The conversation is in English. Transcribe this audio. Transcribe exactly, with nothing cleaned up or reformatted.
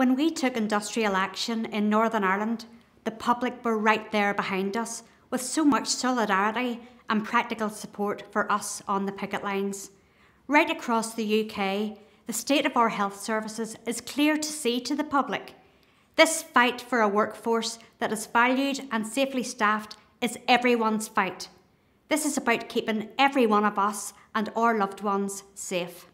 When we took industrial action in Northern Ireland, the public were right there behind us with so much solidarity and practical support for us on the picket lines. Right across the U K, the state of our health services is clear to see to the public. This fight for a workforce that is valued and safely staffed is everyone's fight. This is about keeping every one of us and our loved ones safe.